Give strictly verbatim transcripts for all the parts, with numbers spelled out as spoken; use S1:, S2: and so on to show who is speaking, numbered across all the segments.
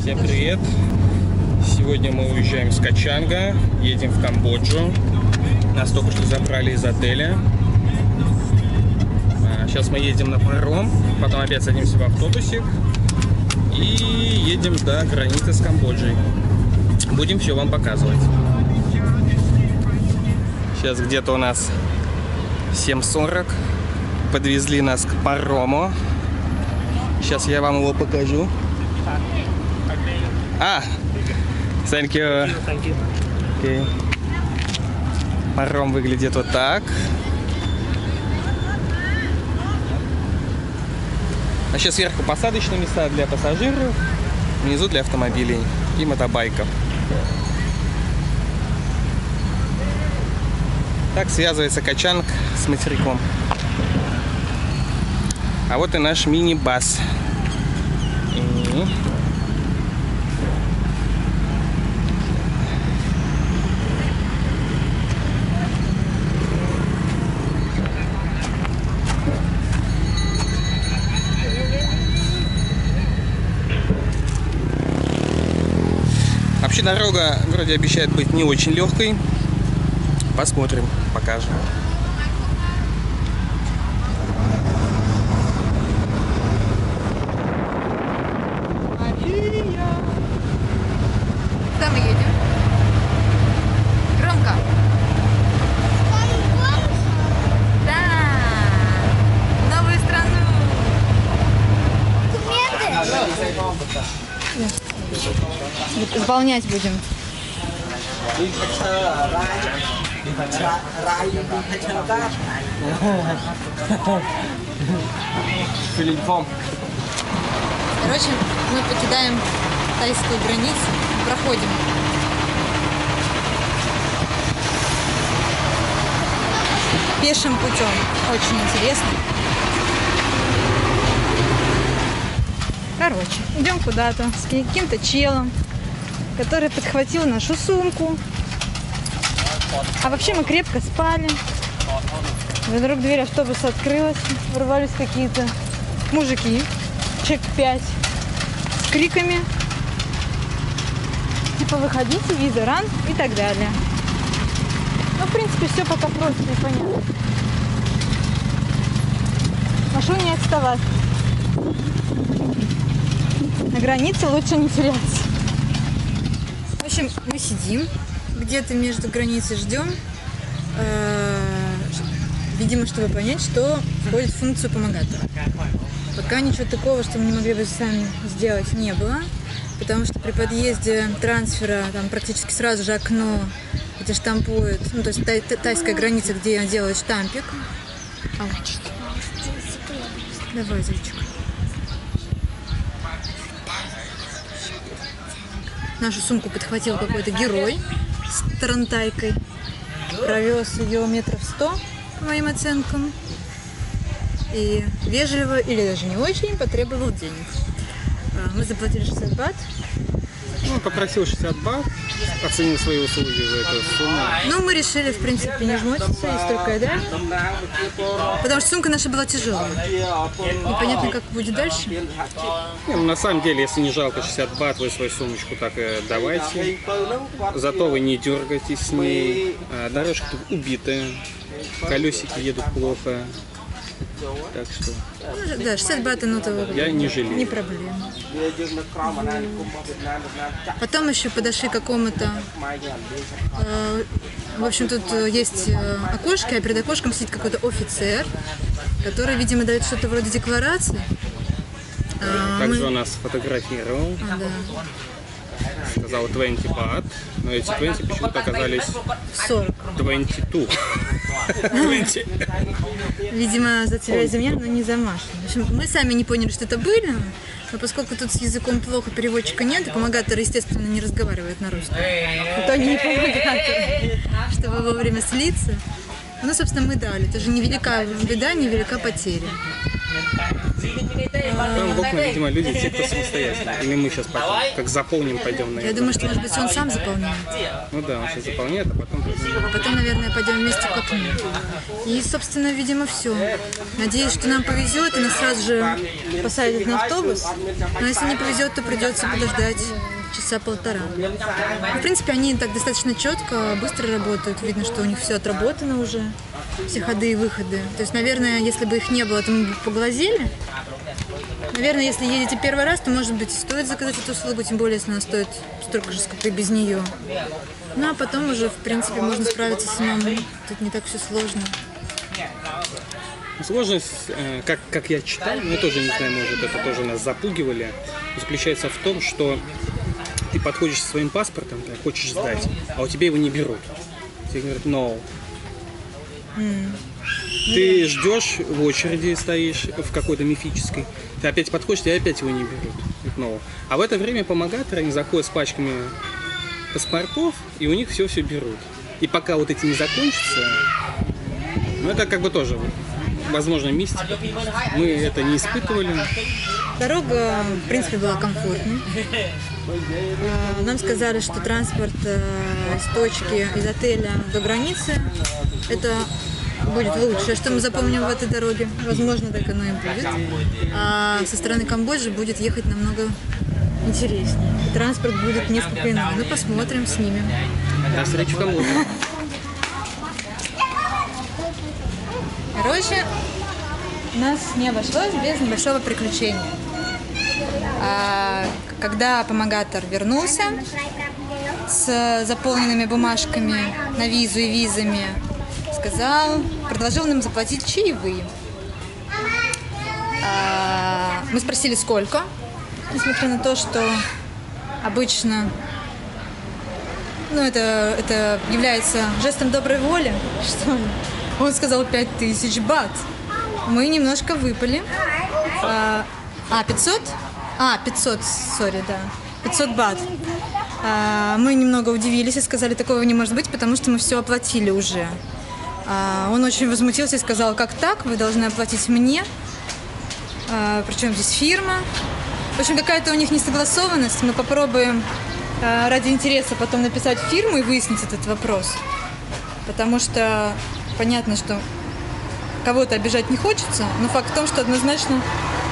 S1: Всем привет! Сегодня мы уезжаем с Качанга, едем в Камбоджу. Нас только что забрали из отеля. Сейчас мы едем на паром, потом опять садимся в автобусик и едем до границы с Камбоджей. Будем все вам показывать. Сейчас где-то у нас семь сорок. Подвезли нас к парому. Сейчас я вам его покажу. А, thank you. Okay. Паром выглядит вот так. А сейчас сверху посадочные места для пассажиров, внизу для автомобилей и мотобайков. Так связывается Качанг с материком. А вот и наш мини-бас. И... Вообще дорога вроде обещает быть не очень легкой. Посмотрим, покажем.
S2: Куда мы едем? Громко. Да. В новую страну. Исполнять будем. Короче, мы покидаем тайскую границу, проходим. Пешим путем. Очень интересно. Короче, идем куда-то с каким-то челом, который подхватил нашу сумку. А вообще мы крепко спали. Вдруг дверь автобуса открылась, ворвались какие-то мужики, человек пять, с криками, типа выходите, виза ран и так далее. Ну, в принципе, все пока просто и понятно. Прошу не отставать. На границе лучше не теряться. В общем, мы сидим где-то между границей, ждем, видимо, чтобы понять, что входит в функцию помогатора. Пока ничего такого, что мы не могли бы сами сделать, не было, потому что при подъезде трансфера там практически сразу же окно, где штампуют, ну, то есть тай тайская граница, где делают штампик. А, давай, зайчик. Нашу сумку подхватил какой-то герой с тарантайкой. Провез ее метров сто, по моим оценкам. И вежливо, или даже не очень, потребовал денег. Мы заплатили шестьдесят бат.
S1: Ну, попросил шестьдесят бат, оценил свои услуги за эту сумму.
S2: Ну, мы решили, в принципе, не жмотиться, и столько и дали. Потому что сумка наша была тяжелая. Непонятно, как будет дальше.
S1: Не, ну, на самом деле, если не жалко шестьдесят бат, вы свою сумочку так и давайте. Зато вы не дергаетесь с ней. Дорожка тут убитая, колесики едут плохо. Так что...
S2: Ну, да, шестьдесят бат, ну того.
S1: Я не жалею.
S2: Не проблема. Потом еще подошли к какому-то... Э, в общем, тут есть окошко, а перед окошком сидит какой-то офицер, который, видимо, дает что-то вроде декларации. А,
S1: Также
S2: мы...
S1: он нас фотографировал.
S2: А, да.
S1: Сказал двадцать бат, но эти двадцать почему-то оказались
S2: сорок.
S1: двадцать два. двадцать.
S2: Видимо, за тебя и за меня, но не за Машу. В общем, мы сами не поняли, что это были, но поскольку тут с языком плохо, переводчика нет, и помогаторы, естественно, не разговаривают на русском. То они не помогаторы, чтобы вовремя слиться. Ну, собственно, мы дали. Это же невелика беда, невелика потеря.
S1: Там в окна, видимо, люди, те, кто самостоятельно. Или мы сейчас потом, как заполним, пойдем на
S2: Я
S1: это.
S2: думаю, что, может быть, он сам заполняет.
S1: Ну да, он сейчас заполняет, а потом...
S2: А потом, наверное, пойдем вместе к окну. И, собственно, видимо, все. Надеюсь, что нам повезет, и нас сразу же посадят на автобус. Но если не повезет, то придется подождать часа полтора. В принципе, они так достаточно четко, быстро работают. Видно, что у них все отработано уже, все ходы и выходы. То есть, наверное, если бы их не было, то мы бы поглазели. Наверное, если едете первый раз, то, может быть, стоит заказать эту услугу, тем более, если она стоит столько же, сколько и без нее. Ну, а потом уже, в принципе, можно справиться самому. Тут не так все сложно.
S1: Сложность, э, как, как я читал, ну, я тоже не знаю, может, это тоже нас запугивали, заключается в том, что ты подходишь со своим паспортом, ты хочешь сдать, а у тебя его не берут. Тебе говорят, no. Mm. Ты ждешь, в очереди стоишь в какой-то мифической, ты опять подходишь, и опять его не берут. No. А в это время помогаторы, они заходят с пачками паспортов, и у них все-все берут. И пока вот эти не закончатся, ну это как бы тоже, возможно, мистика. Мы это не испытывали.
S2: Дорога, в принципе, была комфортной. Нам сказали, что транспорт из точки, из отеля до границы, это будет лучшее, что мы запомним в этой дороге. Возможно, так оно и будет. А со стороны Камбоджи будет ехать намного интереснее. И транспорт будет несколько иной. Ну, посмотрим, снимем.
S1: До встречи в Камбодже.
S2: Короче, нас не обошлось без небольшого приключения. А, когда помогатор вернулся с заполненными бумажками на визу и визами, сказал, предложил нам заплатить чаевые. А, мы спросили, сколько, несмотря на то, что обычно, ну, это, это является жестом доброй воли, что ли. Он сказал пять тысяч бат. Мы немножко выпали. А, а пятьсот? А, пятьсот, сори, да. пятьсот бат. А, мы немного удивились и сказали, такого не может быть, потому что мы все оплатили уже. А, он очень возмутился и сказал, как так? Вы должны оплатить мне. А, причем здесь фирма. В общем, какая-то у них несогласованность. Мы попробуем а, ради интереса потом написать в фирму и выяснить этот вопрос. Потому что понятно, что кого-то обижать не хочется, но факт в том, что однозначно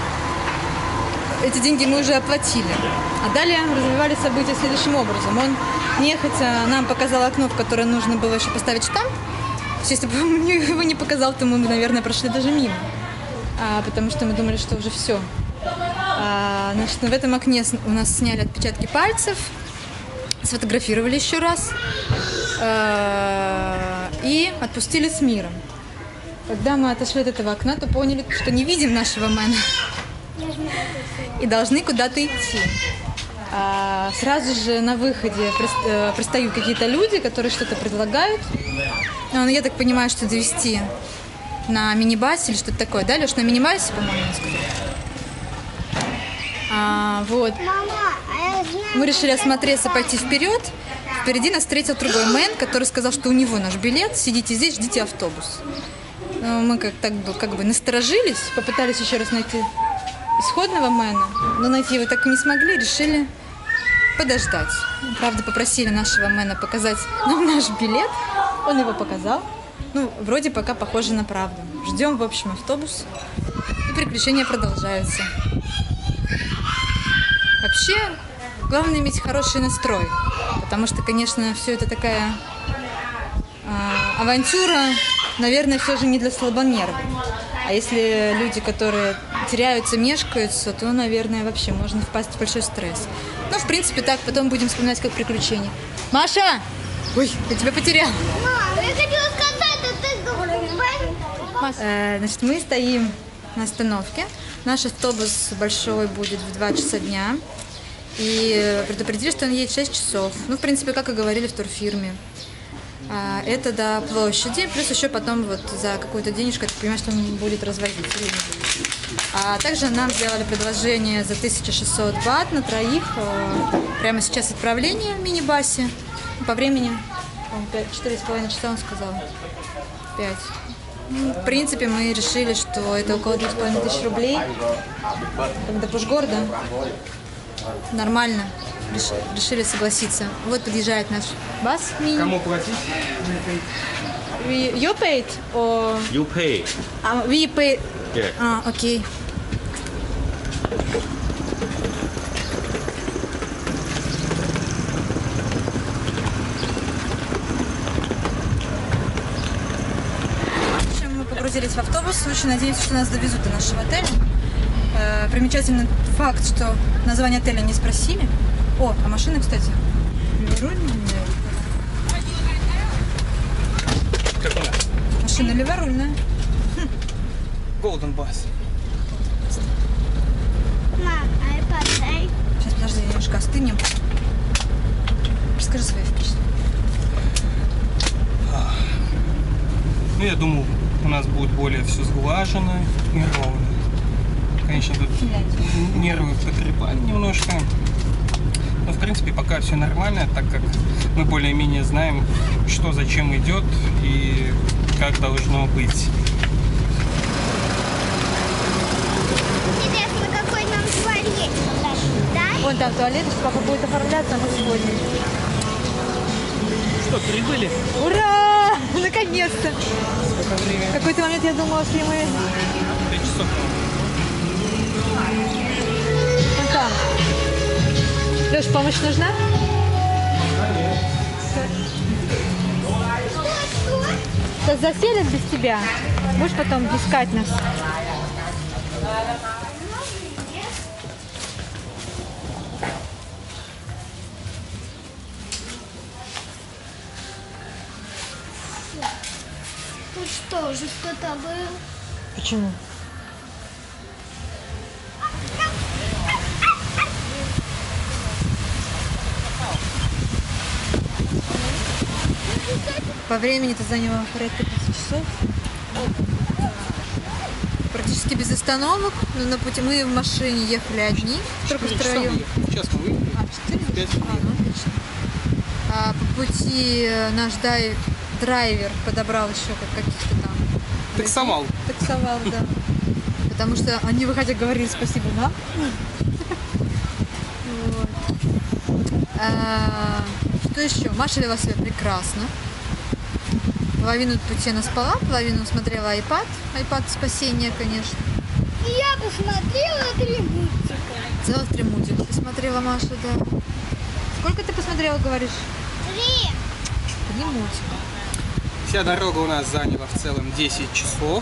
S2: эти деньги мы уже оплатили. А далее развивались события следующим образом. Он нехотя нам показал окно, в которое нужно было еще поставить штамп. Если бы он его не показал, то мы бы, наверное, прошли даже мимо. А, потому что мы думали, что уже все. А, значит, в этом окне у нас сняли отпечатки пальцев, сфотографировали еще раз а, и отпустили с миром. Когда мы отошли от этого окна, то поняли, что не видим нашего мэна и должны куда-то идти. А сразу же на выходе пристают какие-то люди, которые что-то предлагают. Ну, я так понимаю, что довести на мини-басе или что-то такое. Да, Леш, на мини-басе, по-моему, сказали. А, вот. Мы решили осмотреться, пойти вперед. Впереди нас встретил другой мэн, который сказал, что у него наш билет. Сидите здесь, ждите автобус. Мы как, так, как бы насторожились, попытались еще раз найти исходного мэна, но найти его так и не смогли, решили подождать. Правда, попросили нашего мэна показать нам наш билет, он его показал. Ну, вроде пока похоже на правду. Ждем, в общем, автобус, и приключения продолжаются. Вообще, главное иметь хороший настрой, потому что, конечно, все это такая э, авантюра, наверное, все же не для слабонервных. А если люди, которые теряются, мешкаются, то, наверное, вообще можно впасть в большой стресс. Ну, в принципе, так, потом будем вспоминать как приключение. Маша! Ой, я тебя потеряла.
S3: Мам, я хотела сказать, а ты говоришь.
S2: Э, значит, мы стоим на остановке. Наш автобус большой будет в два часа дня. И предупредили, что он едет шесть часов. Ну, в принципе, как и говорили в турфирме. Это до площади, плюс еще потом вот за какую-то денежку, я понимаю, что он будет развозить. А также нам сделали предложение за тысячу шестьсот бат на троих. Прямо сейчас отправление в мини-басе. По времени четыре с половиной часа он сказал. пять. Ну, в принципе, мы решили, что это около двух с половиной тысяч рублей. Когда Пушгорода. Нормально. Реш- Решили согласиться. Вот подъезжает наш бас мини.
S1: Кому платить?
S2: We- You paid? Or...
S4: You pay.
S2: А, we paid.
S4: Yeah.
S2: А, окей. В общем, мы погрузились в автобус. Очень надеемся, что нас довезут до нашего отеля. Э, примечательный факт, что название отеля не спросили. О, а машина, кстати, леворульная.
S1: Как у нас?
S2: Машина леворульная.
S1: Golden Bus.
S3: Мам, iPad дай.
S2: Сейчас, подожди, немножко остынем. Расскажи свои впечатления.
S1: Ну, я думал, у нас будет более все сглажено и ровно. Конечно, тут нервы потрепали немножко. Но, в принципе, пока все нормально, так как мы более-менее знаем, что зачем идет и как должно быть.
S3: Интересно, какой нам туалет да?
S2: Вон там туалет, папа будет оформляться, а мы сходим.
S1: Что, прибыли?
S2: Ура! Наконец-то!
S1: Сколько времени?
S2: В какой-то момент я думала, что мы...
S1: Пять часов.
S2: Вон там. Леш, помощь нужна? Сейчас заселят без тебя. Будешь потом искать нас.
S3: Тут что, уже кто-то был?
S2: Почему? По времени это заняло порядка пяти часов. Практически без остановок. Но на пути мы в машине ехали одни, только
S1: Четыре часа
S2: втроем.
S1: выехали. Сейчас мы выехали.
S2: А, четыре?
S1: Пять.
S2: А, ну отлично. А по пути э, наш дай- драйвер подобрал еще как каких-то там...
S1: Таксовал.
S2: Таксовал, да. Потому что они, выходя, говорили спасибо нам. Вот. А, Что еще? Маша вела себя прекрасно. Половину пути она спала, половину смотрела iPad. iPad спасение, конечно.
S3: И я посмотрела три мультика.
S2: Целых три мультика посмотрела Маша, да. Сколько ты посмотрела, говоришь?
S3: Три.
S2: Три мультика.
S1: Вся дорога у нас заняла в целом десять часов.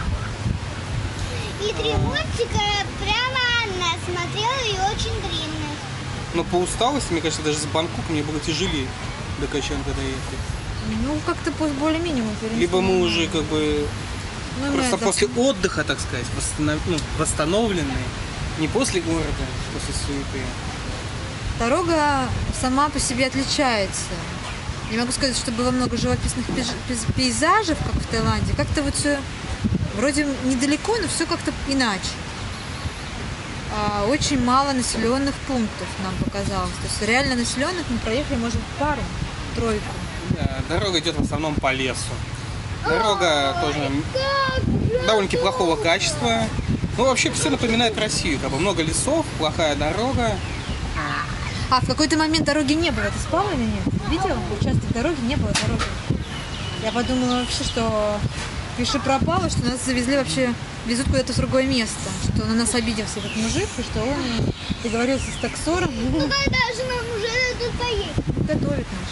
S3: И три мультика прямо она смотрела и очень длинные.
S1: Но по усталости, мне кажется, даже с Бангкока мне было тяжелее до Качанга доехать.
S2: Ну, как-то по- более минимум перенесли.
S1: Либо мы уже как бы
S2: Ну,
S1: просто
S2: это-
S1: после отдыха, так сказать, восстанов... ну, восстановленные. Не после города, после суеты.
S2: Дорога сама по себе отличается. Не могу сказать, что было много живописных пейз- пейз- пейзажей, как в Таиланде. Как-то вот все вроде недалеко, но все как-то иначе. А, очень мало населенных пунктов нам показалось. То есть реально населенных мы проехали, может, пару, тройку.
S1: Да, дорога идет в основном по лесу. Дорога тоже довольно-таки плохого качества. Ну, вообще все напоминает Россию. Как бы много лесов, плохая дорога.
S2: А в какой-то момент дороги не было. Ты спала или нет? Видела? Участок дороги, не было дороги. Я подумала вообще, что пиши пропало, что нас завезли вообще, везут куда-то в другое место. Что на нас обиделся этот мужик, и что он договорился с таксором.
S3: Когда же нам уже тут поедет?
S2: Готовит наш.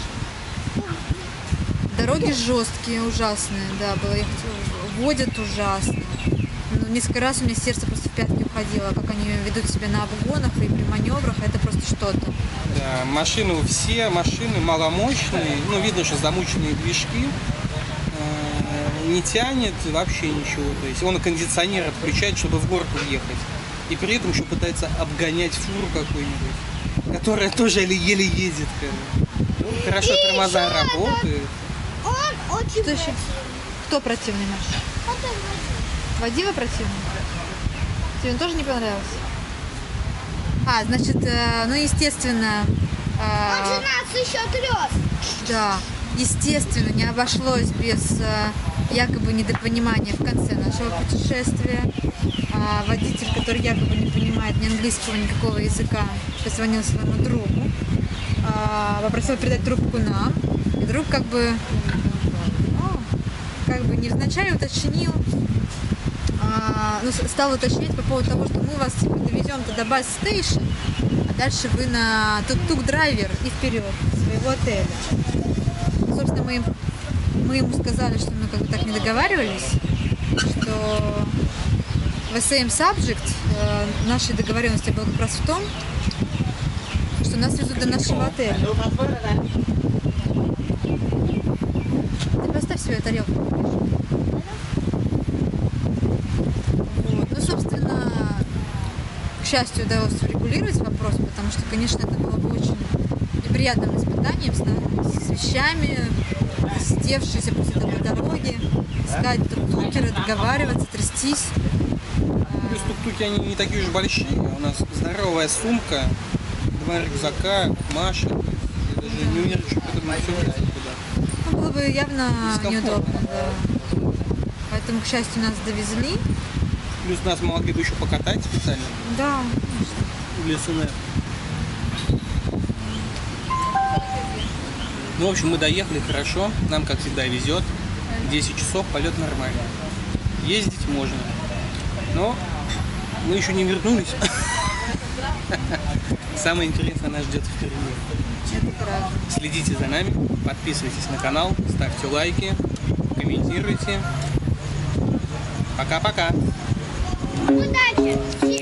S2: Дороги жесткие, ужасные, да, было ехать, водят ужасно. Ну, несколько раз у меня сердце просто в пятки уходило, как они ведут себя на обгонах и при маневрах, это просто что-то.
S1: Да, машины все, машины маломощные. Ну, видно, что замученные движки. Э, Не тянет вообще ничего. То есть он кондиционер отключает, чтобы в город уехать. И при этом еще пытается обгонять фуру какую-нибудь, которая тоже еле едет. как бы. Ну, хорошо,
S3: И
S1: тормоза
S3: еще
S1: работают.
S3: Он очень
S2: Что еще? Кто противный наш?
S3: Потом
S2: Водила противный? Тебе он тоже не понравился? А, значит, э, ну, естественно, э,
S3: Он же нас еще трет.
S2: да, естественно, не обошлось без э, якобы недопонимание в конце нашего путешествия. А водитель, который якобы не понимает ни английского, никакого языка, позвонил своему другу, а, попросил передать трубку нам. И друг как бы, ну, как бы невзначай уточнил, а, ну, стал уточнять по поводу того, что мы вас типа довезем-то до бас-стейшн, а дальше вы на тук-тук-драйвер и вперед своего отеля. Собственно, мы, им, мы ему сказали, что мы как бы так не договаривались, что в same subject э, нашей договоренности была как раз в том, что нас везут до нашего отеля. Ты поставь свою тарелку. Вот. Ну, собственно, к счастью, удалось урегулировать вопрос, потому что, конечно, это было бы очень неприятным испытанием с, с вещами, сидевшиеся после такой дороги, искать тук-тукера, договариваться, трястись.
S1: Плюс тук-туки, они не такие уж большие. У нас здоровая сумка, два рюкзака, Маша. Я даже не уверен, что потом все влезет туда.
S2: Ну, было бы явно неудобно, да. Поэтому, к счастью, нас довезли.
S1: Плюс нас могли бы еще покатать специально.
S2: Да,
S1: В ЛСНР. Ну, в общем, мы доехали хорошо. Нам, как всегда, везет. десять часов, полет нормальный. Ездить можно. Но мы еще не вернулись. Самое интересное нас ждет впереди. Следите за нами, подписывайтесь на канал, ставьте лайки, комментируйте. Пока-пока.
S3: Удачи!